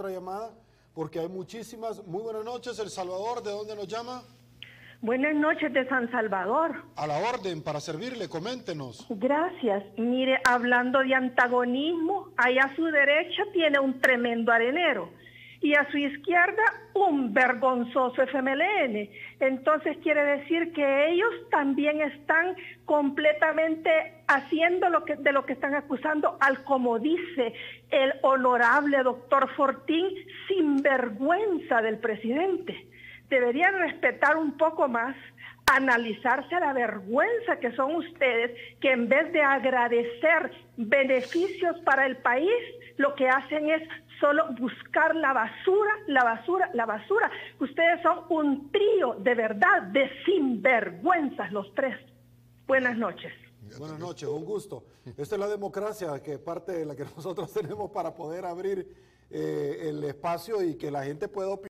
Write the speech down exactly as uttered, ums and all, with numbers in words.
otra llamada, porque hay muchísimas. Muy buenas noches, El Salvador, ¿de dónde nos llama? Buenas noches, de San Salvador. A la orden, para servirle, coméntenos. Gracias. Mire, hablando de antagonismo, ahí a su derecha tiene un tremendo arenero y a su izquierda un vergonzoso F M L N. Entonces quiere decir que ellos también están completamente haciendo lo que, de lo que están acusando al, como dice el honorable doctor Fortín, sinvergüenza del presidente. Deberían respetar un poco más, analizarse la vergüenza que son ustedes, que en vez de agradecer beneficios para el país, lo que hacen es solo buscar la basura, la basura, la basura. Ustedes son un trío de verdad, de sinvergüenzas los tres. Buenas noches. Buenas noches, un gusto. Esta es la democracia, que es parte de la que nosotros tenemos para poder abrir eh, el espacio y que la gente pueda opinar.